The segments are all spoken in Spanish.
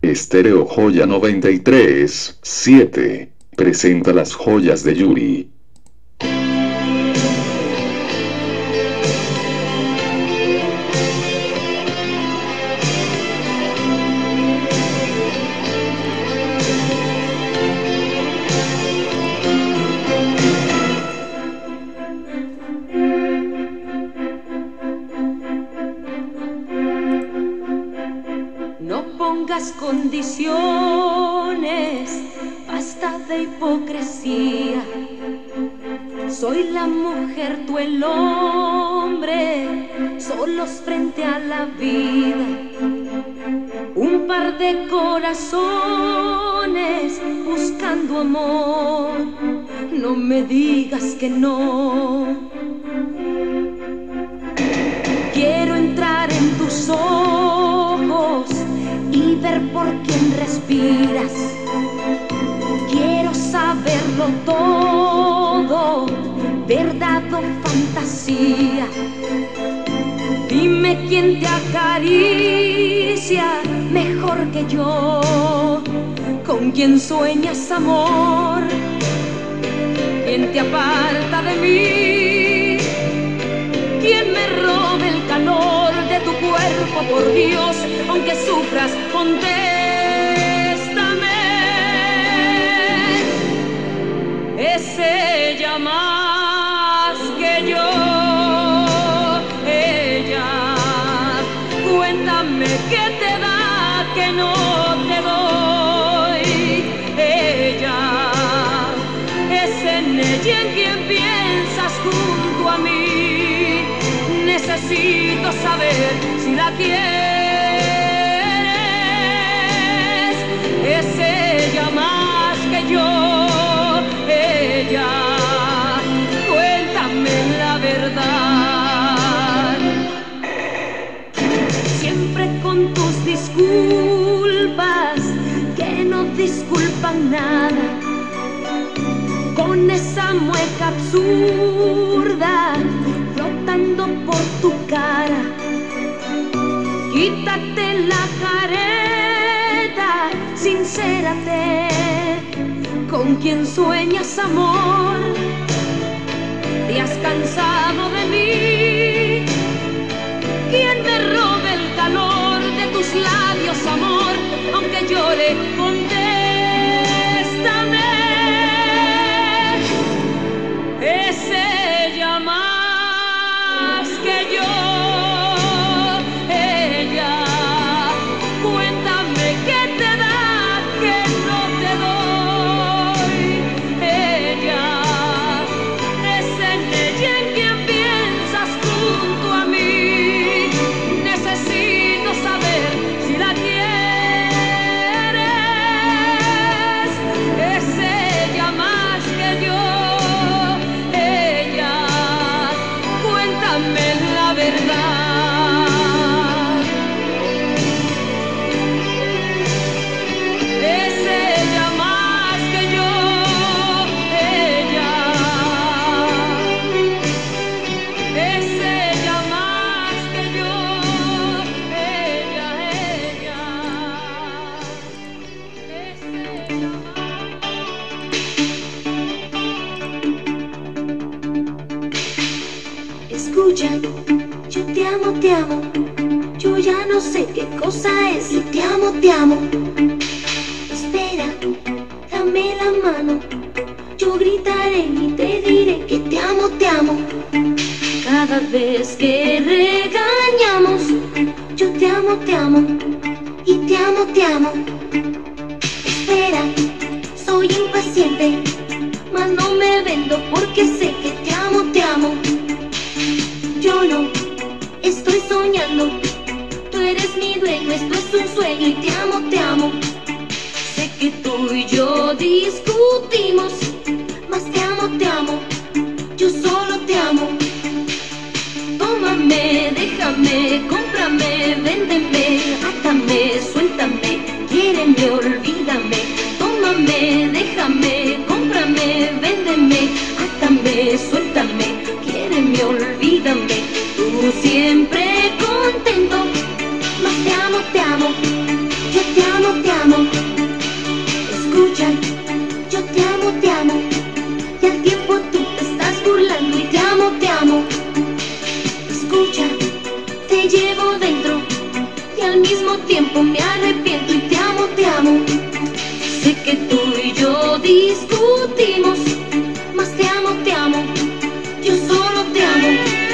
Estéreo Joya 93.7 presenta las joyas de Yuri. No pongas condiciones, basta de hipocresía. Soy la mujer, tú el hombre, solos frente a la vida. Un par de corazones buscando amor, no me digas que no. Quiero entrar en tus ojos y ver por quién respiras. Quiero saberlo todo, verdad o fantasía. Dime quién te acaricia mejor que yo, con quién sueñas amor, quién te aparta de mí, quién me roba el calor de tu cuerpo, por Dios, aunque sufras, contéstame. Es ella más que yo, ella. Cuéntame qué te da que no te doy. Ella es en ella en quien piensas junto a mí. Necesito saber si la quieres. Es ella más que yo, ella. Cuéntame la verdad. Siempre con tus disculpas que no disculpan nada, con esa mueca absurda flotando por tu cara. Quítate la careta, sincérate, con quien sueñas amor. Te has cansado de mí, quien me robe el calor de tus labios amor, aunque llore, contéstame. Es ella más que yo, ella. Cuéntame qué te da que no te doy. Ella es en ella en quien piensas junto a mí. Necesito saber si la quieres. Es ella más que yo, ella. Cuéntame la verdad. Es ella más que yo, ella. Es ella más que yo, ella, ella. Es ella más. Escucha, yo te amo, yo ya no sé qué cosa es y te amo, te amo. Espera, dame la mano, yo gritaré y te diré que te amo, te amo. Cada vez que regañamos, yo te amo y te amo, te amo. Espera, soy impaciente, mas no me vendo porque sé que te amo, te amo. Yo no estoy soñando, tú eres mi dueño, esto es un sueño y te amo, te amo. Sé que tú y yo discutimos, mas te amo, yo solo te amo. Tómame, déjame, cómprame, véndeme, átame, suéltame, quiéreme, olvídame. Tómame, déjame, cómprame, véndeme, átame, suéltame, quiéreme, olvídame. Tú siempre contento, mas te amo, yo te amo, te amo. llevo dentro y al mismo tiempo me arrepiento y te amo, te amo. Sé que tú y yo discutimos, mas te amo, te amo. Yo solo te amo.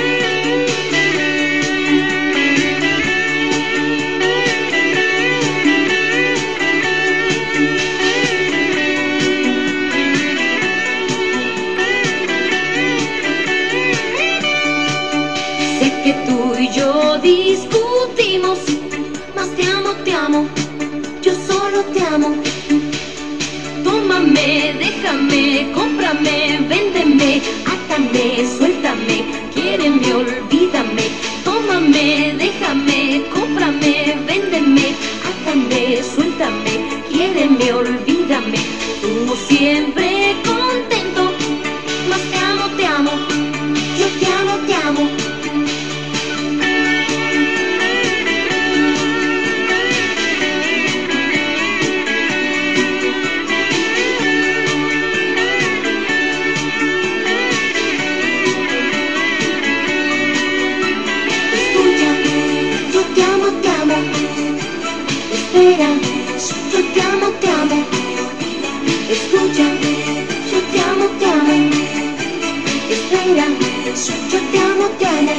Sé que tú y yo discutimos, mas te amo, te amo. Yo solo te amo. Tómame, déjame, cómprame, véndeme, átame, suéltame, quiéreme, olvídame. Tómame, déjame, cómprame, véndeme, átame, suéltame, quiéreme, olvídame. Tú siempre contento, mas te amo, te amo. Yo te amo, te amo. Espera, yo te amo, te amo. Escucha, yo te amo, te amo. Espera, yo te amo, te amo.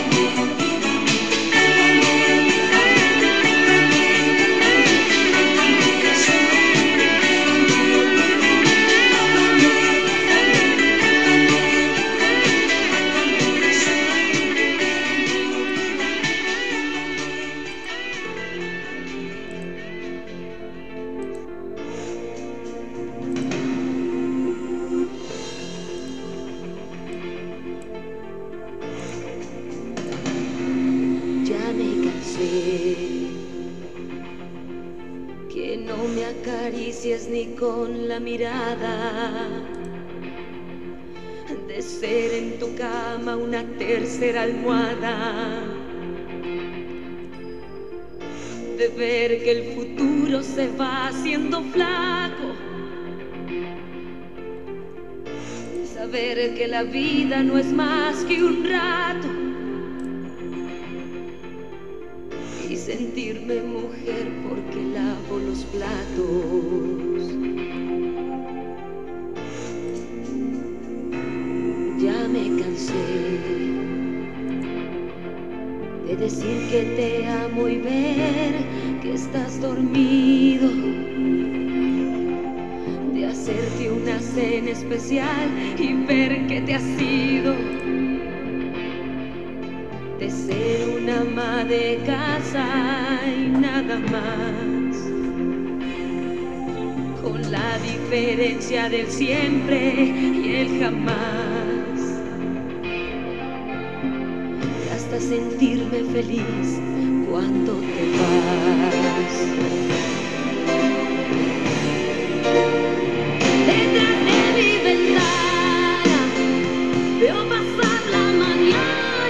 Que no me acaricies ni con la mirada, de ser en tu cama una tercera almohada, de ver que el futuro se va haciendo flaco, saber que la vida no es más que un rato. Y sentirme mujer porque lavo los platos. Ya me cansé de decir que te amo y ver que estás dormido, de hacerte una cena especial y ver que te has ido, de ser una ama de casa y nada más, con la diferencia del siempre y el jamás, y hasta sentirme feliz cuando te vas. Detrás de mi ventana veo pasar la mañana.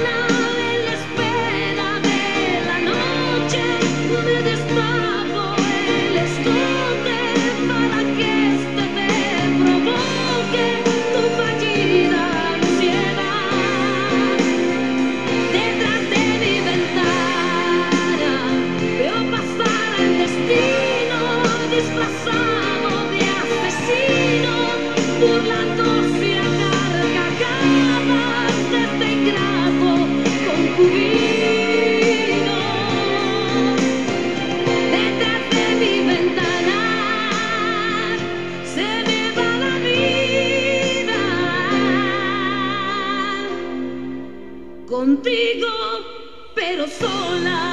Burlándose a carcajadas de este ingrato concubino. Detrás de mi ventana se me va la vida, contigo pero sola.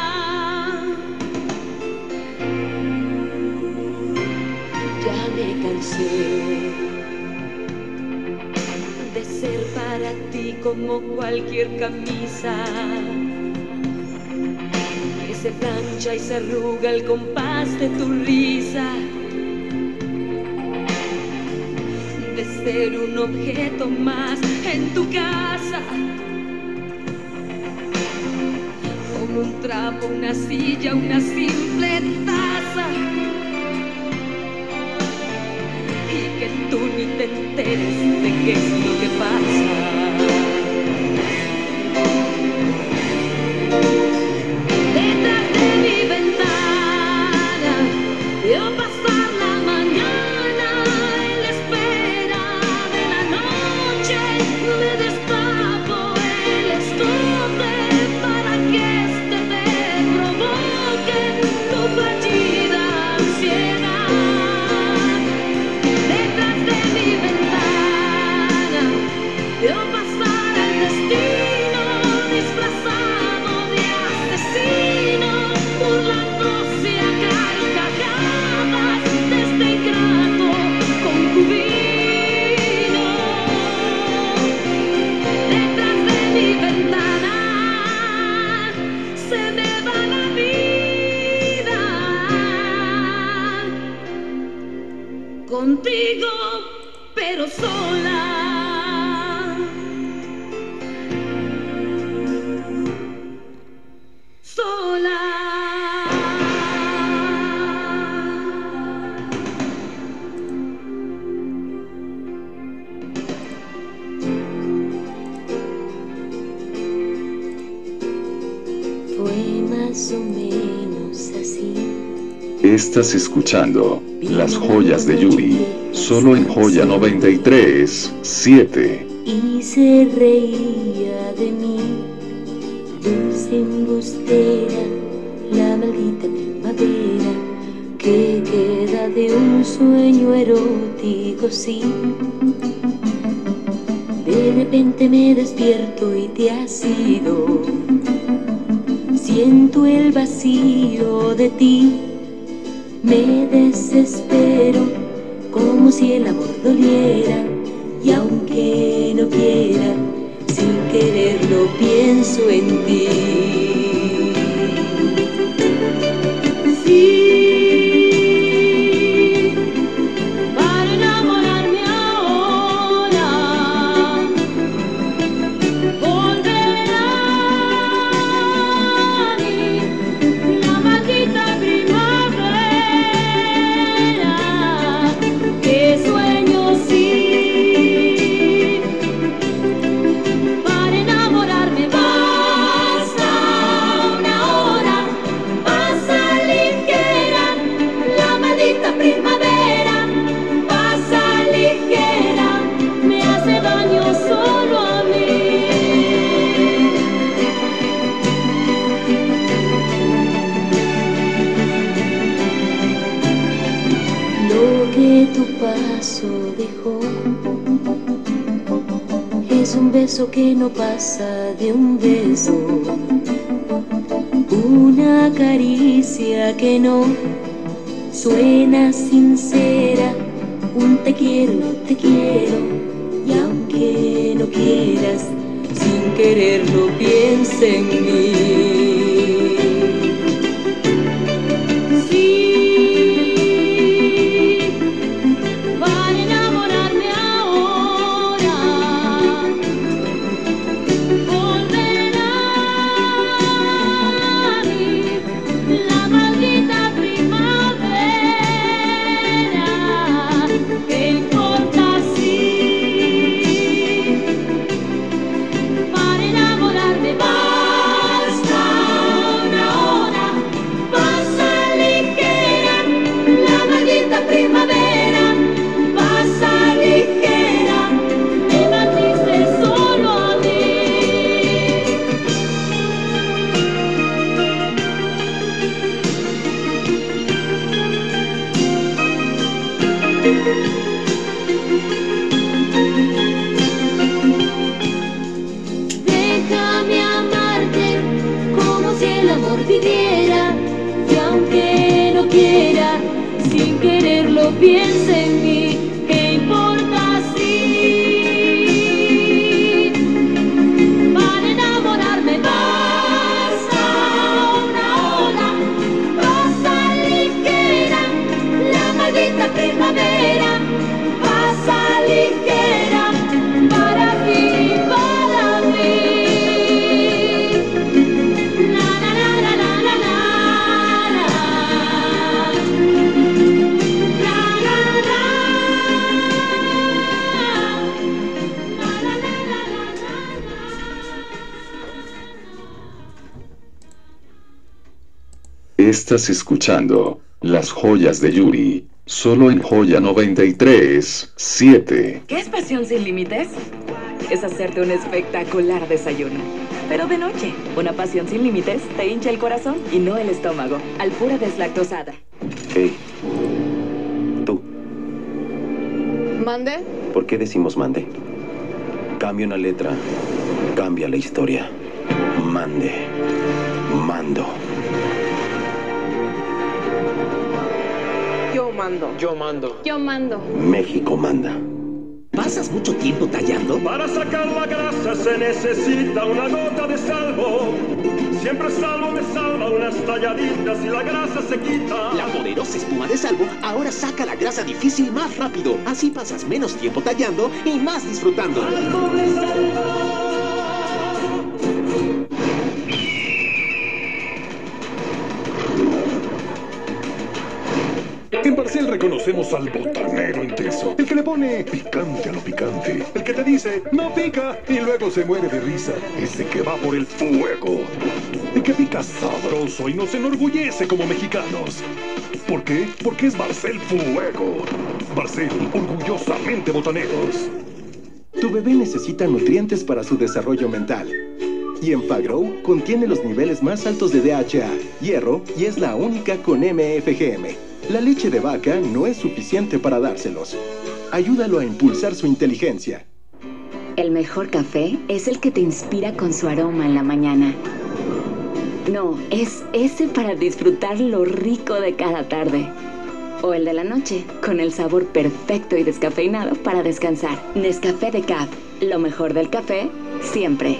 Ya me cansé de ser para ti como cualquier camisa que se plancha y se arruga al compás de tu risa, de ser un objeto más en tu casa, como un trapo, una silla, una simple taza, y que tú ni te enteres de qué es lo que pasa. fallida ansiedad. Detrás de mi ventana veo pasar el destino disfrazado de asesino, burlándose a carcajadas de este ingrato concubino. Detrás de mi ventana se me va la vida, contigo pero sola. Sola. Fue más o menos así. Estás escuchando Las Joyas de Yuri, solo en Joya 93.7. Y se reía de mí, dulce embustera, la maldita primavera que queda de un sueño erótico, sí. De repente me despierto y te has ido. Siento el vacío de ti, me desespero como si el amor doliera. Y aunque no quiera, sin quererlo pienso en ti. Sí, para enamorarme ahora, volverá a mí la maldita primavera que sueño sí. Para enamorarme basta una hora, pasa ligera, la maldita primavera, pasa ligera, me hace daño solo a mí. Lo que tu paso dejó es un beso que no pasa de un beso, una caricia que no suena sincera, un te quiero, y aunque no quieras, sin quererlo piensa en mí. Sí, para enamorarme ahora, volverá a mí la maldita primavera. ¿Qué importa si para enamorarme basta una hora, pasa ligera, la maldita primavera, pasa ligera, me maldice solo a mí. Déjame amarte como si el amor viviera, y aunque no quiera, sin quererlo piensa en mí. ¿Qué importa si para enamorarme basta una hora, pasa ligera, la maldita primavera, pasa ligera, para ti y para mí. La la la la la la la la. La la la. La la la la la la. Estás escuchando Las Joyas de Yuri, solo en Joya 93.7. ¿Qué es pasión sin límites? Es hacerte un espectacular desayuno. pero de noche. Una pasión sin límites te hincha el corazón y no el estómago. Alpura deslactosada. Hey, tú. ¿Mande? ¿Por qué decimos mande? Cambia una letra, cambia la historia. Mande. Mando. Yo mando. Yo mando. Yo mando. México manda. ¿Pasas mucho tiempo tallando? Para sacar la grasa se necesita una gota de salvo. Siempre Salvo me salva unas talladitas y la grasa se quita. La poderosa espuma de Salvo ahora saca la grasa difícil más rápido. Así pasas menos tiempo tallando y más disfrutando. En Barcel reconocemos al botanero intenso, el que le pone picante a lo picante, el que te dice no pica y luego se muere de risa, ese que va por el fuego, el que pica sabroso y nos enorgullece como mexicanos. ¿Por qué? Porque es Barcel Fuego. Barcel, orgullosamente botaneros. Tu bebé necesita nutrientes para su desarrollo mental. Y Enfagrow contiene los niveles más altos de DHA, hierro y es la única con MFGM. La leche de vaca no es suficiente para dárselos. Ayúdalo a impulsar su inteligencia. El mejor café es el que te inspira con su aroma en la mañana. No, es ese para disfrutar lo rico de cada tarde. O el de la noche, con el sabor perfecto y descafeinado para descansar. Nescafé de Caf, lo mejor del café, siempre.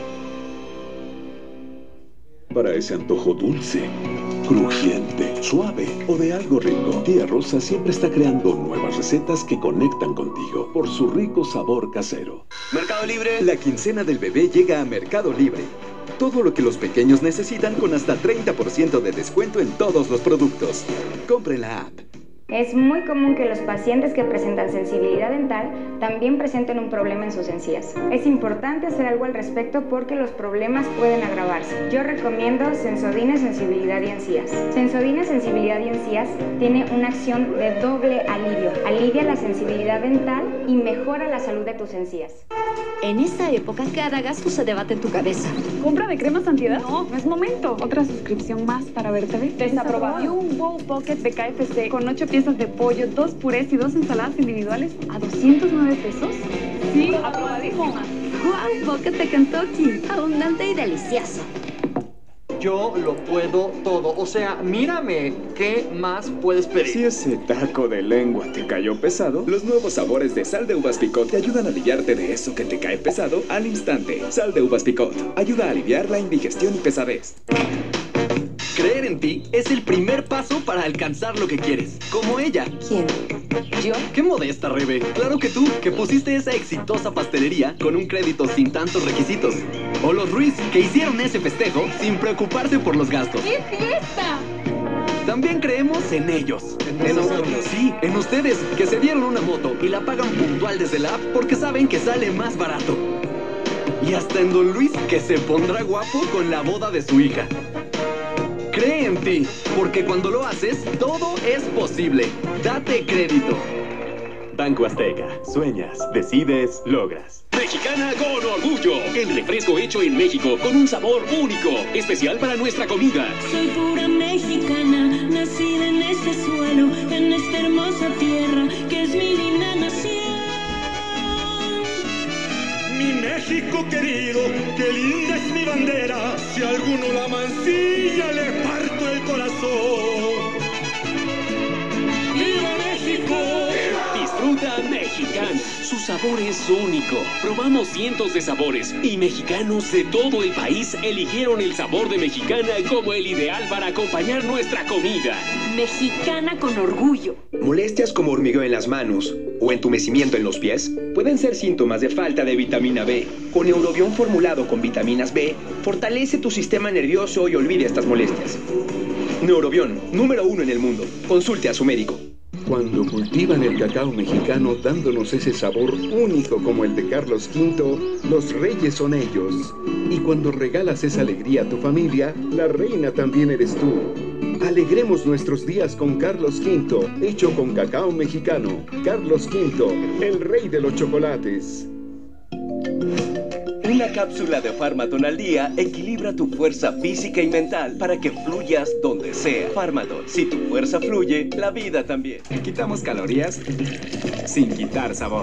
Para ese antojo dulce, crujiente, suave o de algo rico, Tía Rosa siempre está creando nuevas recetas que conectan contigo por su rico sabor casero. Mercado Libre. La quincena del bebé llega a Mercado Libre. Todo lo que los pequeños necesitan con hasta 30% de descuento en todos los productos. Compre la app. Es muy común que los pacientes que presentan sensibilidad dental también presenten un problema en sus encías. Es importante hacer algo al respecto porque los problemas pueden agravarse. Yo recomiendo Sensodyne Sensibilidad y Encías. Sensodyne Sensibilidad y Encías tiene una acción de doble alivio. Alivia la sensibilidad dental y mejora la salud de tus encías. En esta época, cada gasto se debate en tu cabeza. ¿Compra de cremas antiedad? No, no es momento. Otra suscripción más para ver TV. Desaprobado. Y un Wow Pocket de KFC con 8 piezas de pollo, 2 purés y 2 ensaladas individuales a 209 pesos. Sí, aprobadísimo. Wow Pocket de Kentucky. Abundante y delicioso. Yo lo puedo todo. O sea, mírame. ¿Qué más puedes pedir? Si ese taco de lengua te cayó pesado, los nuevos sabores de Sal de Uvas Picot te ayudan a aliviarte de eso que te cae pesado al instante. Sal de Uvas Picot ayuda a aliviar la indigestión y pesadez. Creer en ti es el primer paso para alcanzar lo que quieres. Como ella. ¿Quién? ¿Yo? ¡Qué modesta, Rebe! Claro que tú, que pusiste esa exitosa pastelería con un crédito sin tantos requisitos. O los Ruiz, que hicieron ese festejo sin preocuparse por los gastos. ¡Qué fiesta! También creemos en ellos. En nosotros. Sí, en ustedes, que se dieron una moto y la pagan puntual desde la app porque saben que sale más barato. Y hasta en Don Luis, que se pondrá guapo con la boda de su hija. Cree en ti, porque cuando lo haces, todo es posible. Date crédito. Banco Azteca. Sueñas, decides, logras. Mexicana con orgullo. El refresco hecho en México con un sabor único, especial para nuestra comida. Soy pura mexicana, nacida en este suelo, en esta hermosa tierra que es mi linda nación. Mi México querido, qué linda es mi bandera. Si alguno la mancilla, le parto el corazón. ¡Viva México! Disfruta Mexicana. Su sabor es único. Probamos cientos de sabores y mexicanos de todo el país eligieron el sabor de Mexicana como el ideal para acompañar nuestra comida. Mexicana con orgullo. Molestias como hormigueo en las manos o entumecimiento en los pies pueden ser síntomas de falta de vitamina B. Con Neurobión formulado con vitaminas B, fortalece tu sistema nervioso y olvide estas molestias. Neurobión, número 1 en el mundo. Consulte a su médico. Cuando cultivan el cacao mexicano dándonos ese sabor único como el de Carlos V, los reyes son ellos. Y cuando regalas esa alegría a tu familia, la reina también eres tú. Alegremos nuestros días con Carlos V, hecho con cacao mexicano. Carlos V, el rey de los chocolates. Un Una cápsula de Farmadol al día equilibra tu fuerza física y mental para que fluyas donde sea. Farmadol, si tu fuerza fluye, la vida también. Quitamos calorías sin quitar sabor.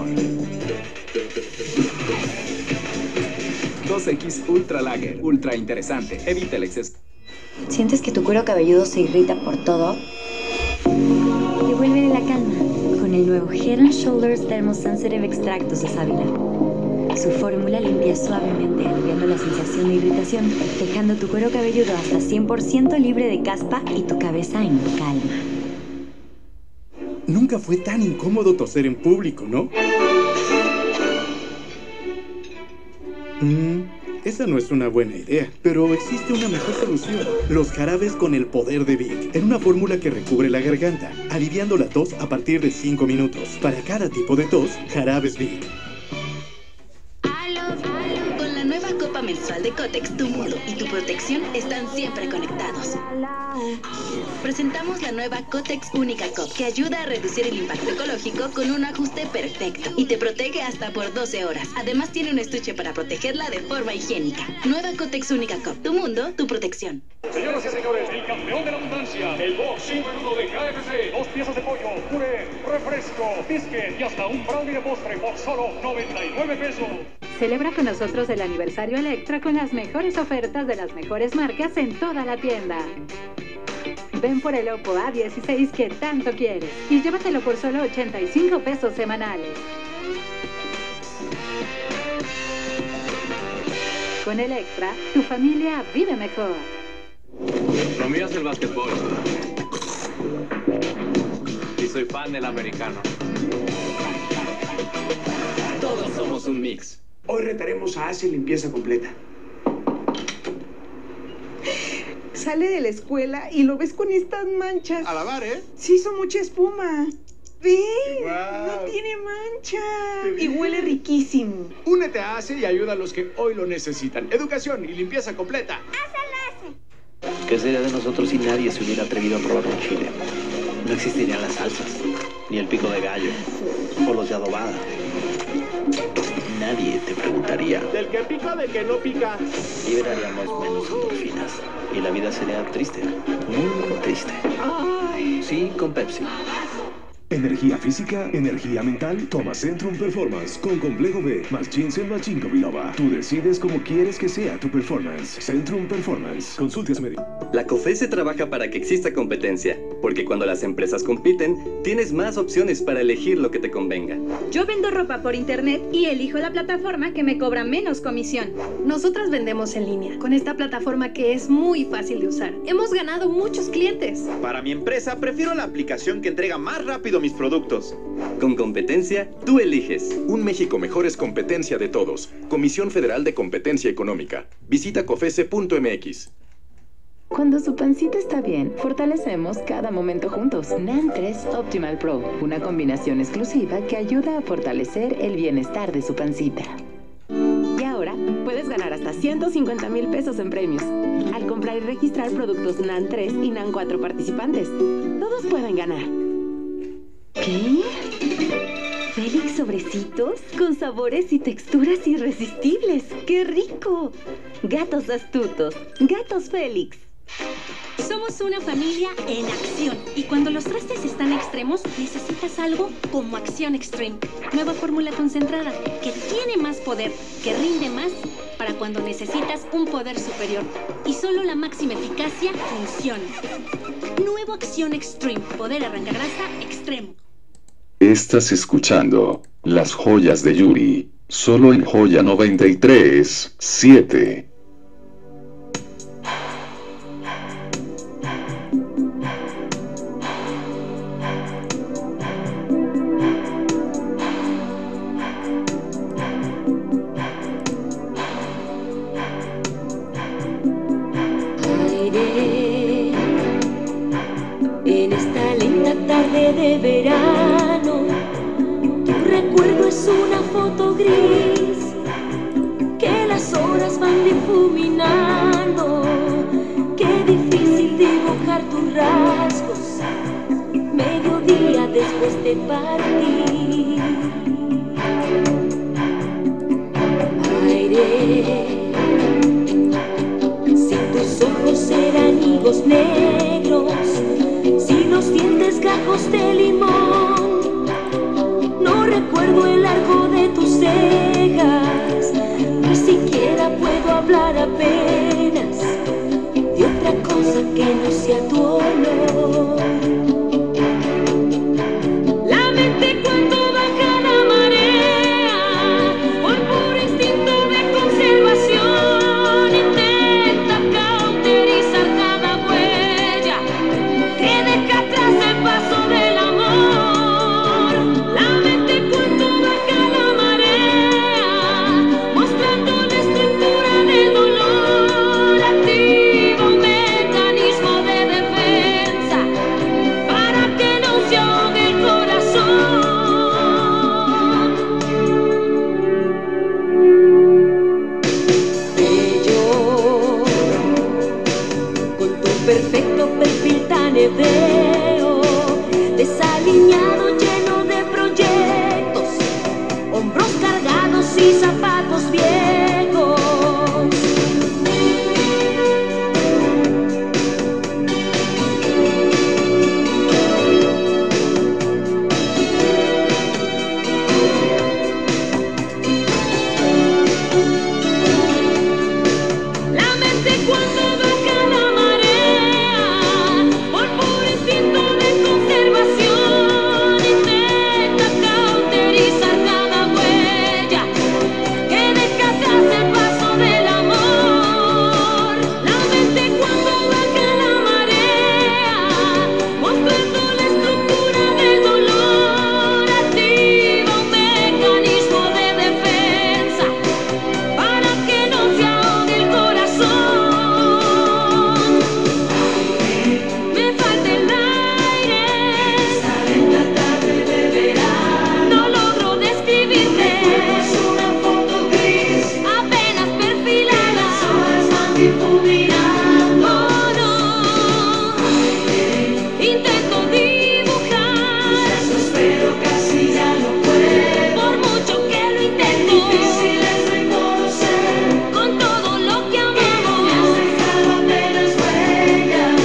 2X Ultra Lager, ultra interesante. Evita el exceso. ¿Sientes que tu cuero cabelludo se irrita por todo? Devuelve la calma con el nuevo Head & Shoulders Thermosensitive Extractos de sábila. Su fórmula limpia suavemente, aliviando la sensación de irritación, dejando tu cuero cabelludo hasta 100% libre de caspa y tu cabeza en calma. Nunca fue tan incómodo toser en público, ¿no? Esa no es una buena idea, pero existe una mejor solución. Los jarabes con el poder de Vic, en una fórmula que recubre la garganta, aliviando la tos a partir de 5 minutos. Para cada tipo de tos, jarabes Vic. Con la nueva copa mensual de Kotex, tu mundo y tu protección están siempre conectados. Presentamos la nueva Kotex Única Cup, que ayuda a reducir el impacto ecológico con un ajuste perfecto y te protege hasta por 12 horas. Además tiene un estuche para protegerla de forma higiénica. Nueva Kotex Única Cup, tu mundo, tu protección. Señoras y señores, el campeón de la abundancia, el box número 1 de KFC, 2 piezas de pollo, puré, refresco, biscuit y hasta un brownie de postre por solo 99 pesos. Celebra con nosotros el aniversario Electra con las mejores ofertas de las mejores marcas en toda la tienda. Ven por el Oppo A16 que tanto quieres y llévatelo por solo 85 pesos semanales. Con Electra, tu familia vive mejor. Lo mío es el básquetbol. Y soy fan del americano. Todos somos un mix. Hoy retaremos a Asia limpieza completa. Sale de la escuela y lo ves con estas manchas. A lavar, ¿eh? Sí, hizo mucha espuma. ¡Ve! Wow. No tiene mancha. Y huele riquísimo. Únete a Asia y ayuda a los que hoy lo necesitan. Educación y limpieza completa. ¿Qué sería de nosotros si nadie se hubiera atrevido a probar un chile? No existirían las salsas, ni el pico de gallo, o los de adobada. Nadie te preguntaría. Del que pica, del que no pica. Liberaríamos menos endorfinas y la vida sería triste, muy triste. Ay. Sí, con Pepsi. Energía física, energía mental, toma Centrum Performance con complejo B más ginseng más ginkgo biloba. Tú decides cómo quieres que sea tu performance. Centrum Performance. Consulte a su médico. La COFESE trabaja para que exista competencia, porque cuando las empresas compiten, tienes más opciones para elegir lo que te convenga. Yo vendo ropa por internet y elijo la plataforma que me cobra menos comisión. Nosotras vendemos en línea, con esta plataforma que es muy fácil de usar. Hemos ganado muchos clientes. Para mi empresa, prefiero la aplicación que entrega más rápido mis productos. Con competencia, tú eliges. Un México mejor es competencia de todos. Comisión Federal de Competencia Económica. Visita cofese.mx. Cuando su pancita está bien, fortalecemos cada momento juntos. NAN 3 Optimal Pro, una combinación exclusiva que ayuda a fortalecer el bienestar de su pancita. Y ahora, puedes ganar hasta 150,000 pesos en premios al comprar y registrar productos NAN 3 y NAN 4 participantes. Todos pueden ganar. ¿Qué? ¿Félix sobrecitos? Con sabores y texturas irresistibles. ¡Qué rico! Gatos astutos. Gatos Félix. Somos una familia en acción. Y cuando los trastes están extremos, necesitas algo como Acción Extreme. Nueva fórmula concentrada que tiene más poder, que rinde más para cuando necesitas un poder superior. Y solo la máxima eficacia funciona. Nuevo Acción Extreme. Poder arrancagrasa extremo. Estás escuchando Las Joyas de Yuri, solo en Joya 93.7. Aire, en esta linda tarde de verano, tu recuerdo es una foto gris que las horas van difuminando. Qué difícil dibujar tus rasgos mediodía después de partir. Aire, ojos negros, si los dientes gajos de limón. No recuerdo el largo de tus cejas, ni siquiera puedo hablar apenas de otra cosa que no sea tu olor. La mente cuando baja la marea, por puro instinto de conservación, intenta cauterizar cada huella que deja atrás el paso del amor. La mente cuando baja la marea, mostrando la estructura del dolor, activa un mecanismo de defensa para que no se ahogue el corazón. Bello, con tu perfecto perfil tan hebreo, desaliñado, lleno de proyectos, hombros cargados y zapatos viejos. La mente cuando baja la marea, por puro instinto de conservación, intenta cauterizar cada huella que deja atrás el paso del amor. La mente cuando baja la marea, mostrando la estructura del dolor, activa un mecanismo de defensa para que no se ahogue el corazón. Me falta el aire, sale en la tarde de verano. No logro describirte, es una foto gris, apenas perfilada, las hojas van difuminando. Oh no, intento dibujar tus besos, pero casi ya no puedo. Por mucho que lo intento, difícil es reconocer con todo lo que amamos. Me has dejado apenas huellas.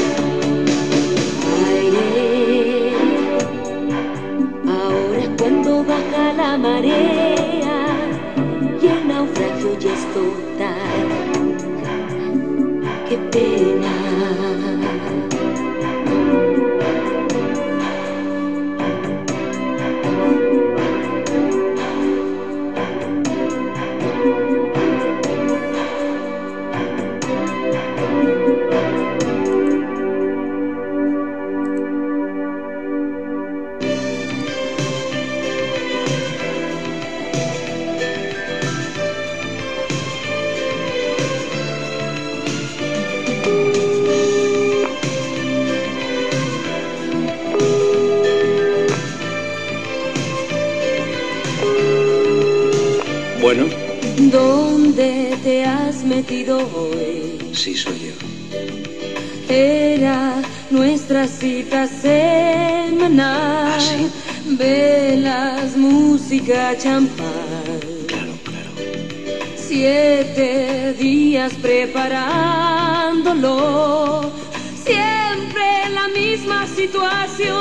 Aire, ahora cuando baja la marea y el naufragio ya es total, qué pena. Bueno, ¿Dónde te has metido hoy? sí soy yo. Era nuestra cita semanal. Velas, música, champán. Claro, claro. 7 días preparándolo. Siempre la misma situación.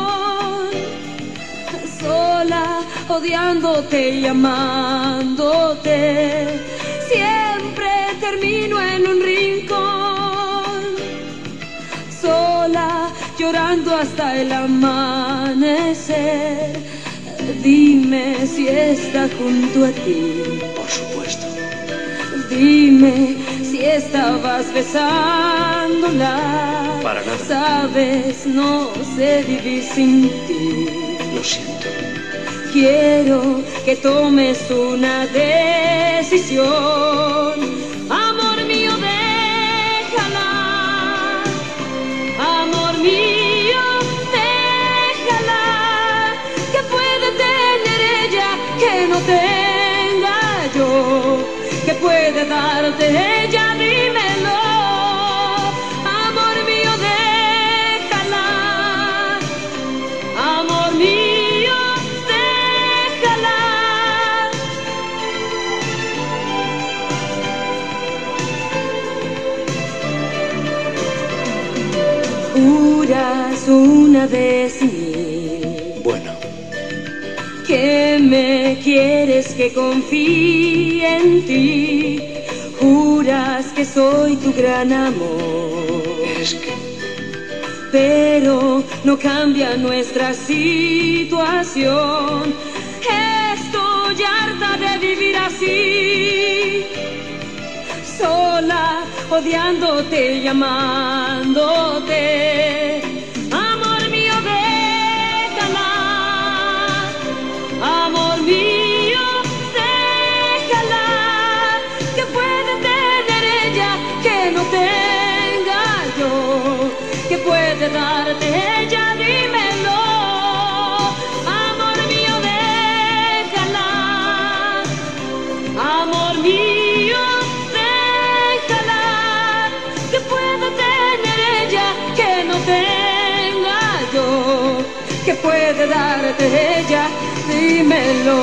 Sola, odiándote y amándote. Siempre termino en un rincón. Sola, llorando hasta el amanecer. Dime si está junto a ti. Por supuesto. Dime si estabas besándola. Para nada. Sabes, no sé vivir sin ti. Lo siento. Quiero que tomes una decisión. Amor mío, déjala. Amor mío, déjala. ¿Qué puede tener ella que no tenga yo? ¿Qué puede darte ella? Dímelo. Amor mío, déjala. Amor mío, déjala. juras una vez mil. Bueno. Que me quieres, que confíe en ti. Juras que soy tu gran amor. Es que... Pero no cambia nuestra situación. Estoy harta de vivir así, sola, odiándote y amándote. Amor mío, déjala. Amor mío, déjala. Que puede tener ella que no tenga yo. Que puede darte ella, dímelo. Amor mío, déjala. Amor mío, déjala. Que puede tener ella que no tenga yo. Que puede darte ella, dímelo.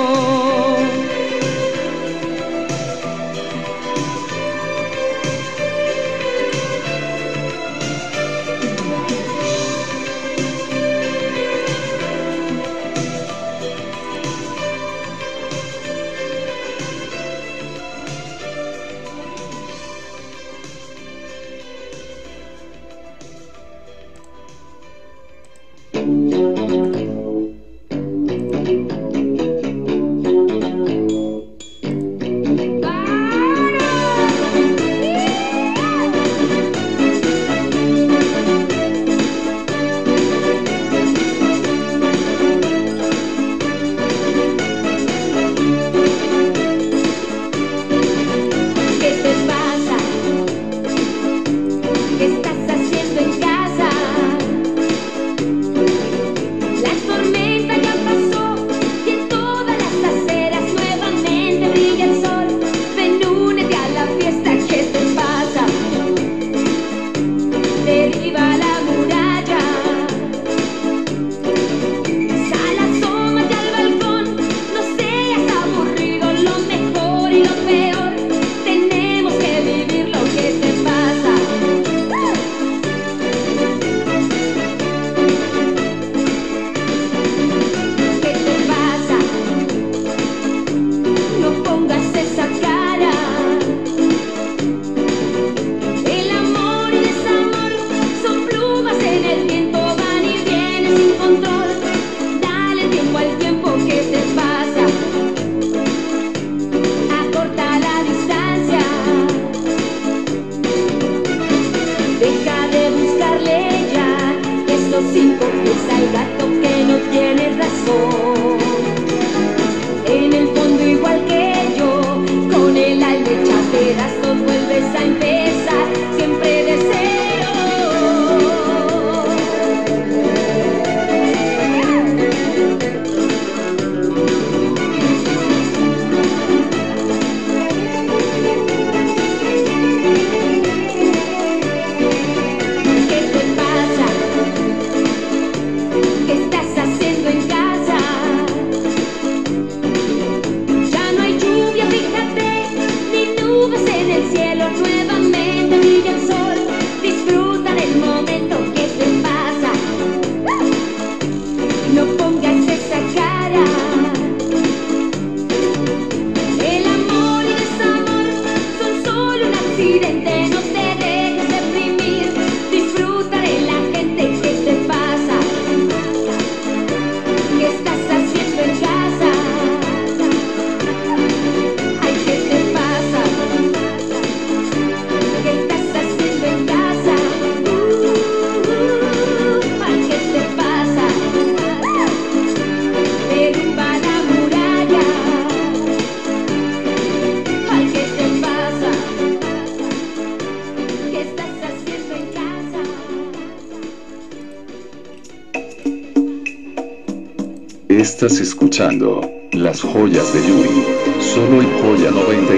Estás escuchando Las Joyas de Yuri, solo en Joya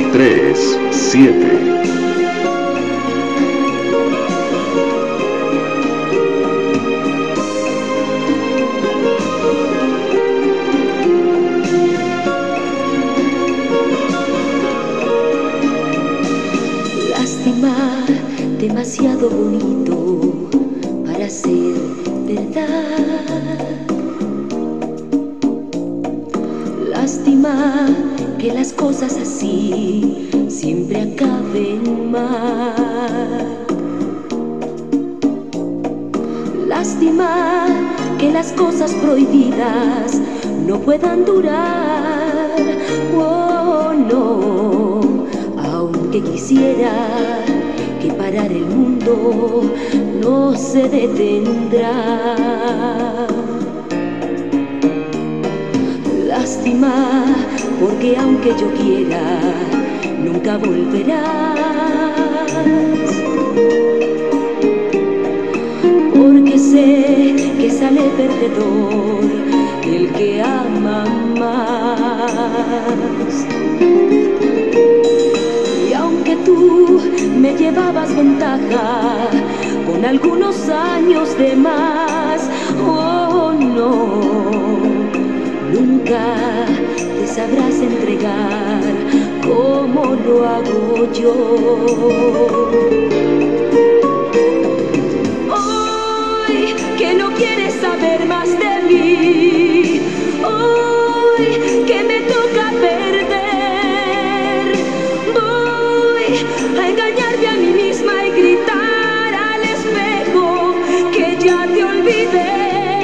93.7. Lástima, demasiado bonito para ser decir verdad. Lástima que las cosas así siempre acaben mal. Lástima que las cosas prohibidas no puedan durar. Oh, no, aunque quisiera que parar el mundo no se detendrá. Lástima porque aunque yo quiera nunca volverás, porque sé que sale perdedor el que ama más. Y aunque tú me llevabas ventaja con algunos años de más, oh no, nunca te sabrás entregar como lo hago yo. Hoy que no quieres saber más de mí, hoy que me toca perder, voy a engañarme a mí misma y gritar al espejo que ya te olvidé.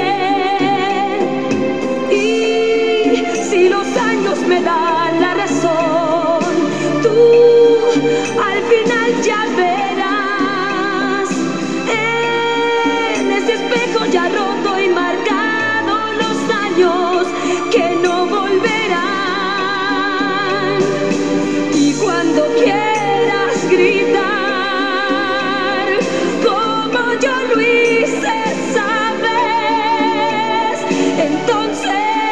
Si los años me dan la razón, tú al final ya verás en ese espejo ya roto y marcado los años que no volverán. Y cuando quieras gritar como yo lo hice, sabes, entonces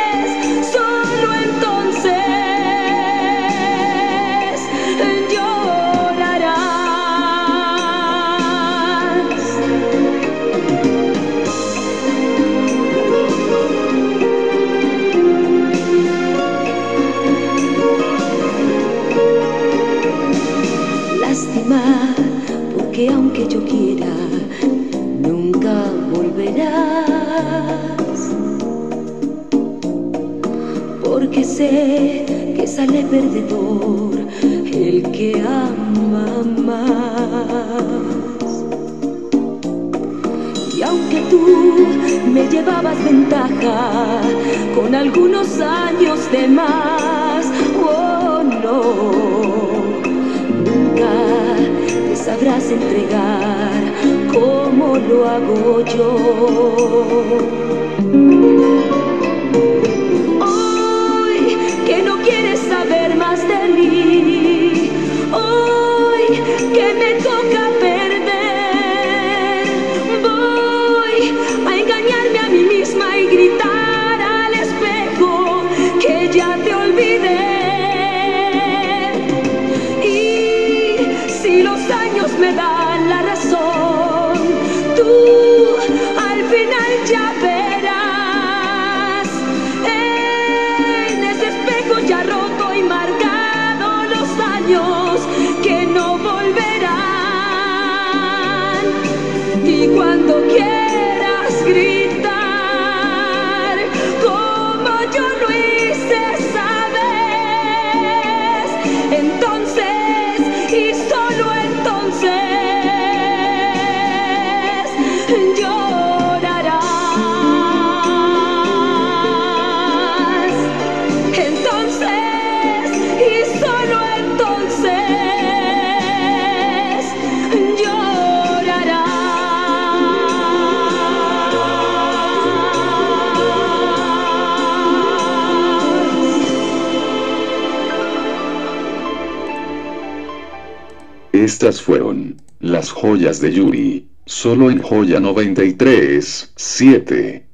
porque aunque yo quiera, nunca volverás. Porque sé que sale perdedor el que ama más. Y aunque tú me llevabas ventaja con algunos años de más, oh no, sabrás entregar como lo hago yo. Hoy que no quieres saber más de mí, hoy que me toca perder, voy a engañarme a mí misma y gritar al espejo que ya te olvidé. Si los años me dan la razón, tú al final ya verás en ese espejo ya roto y marcado los años que no volverán. Y cuando quieras gritar como yo lo hice, sabes, entonces y solo entonces llorarás. Entonces y solo entonces llorarás. Estas fueron las joyas de Yuri, solo en Joya 93.7.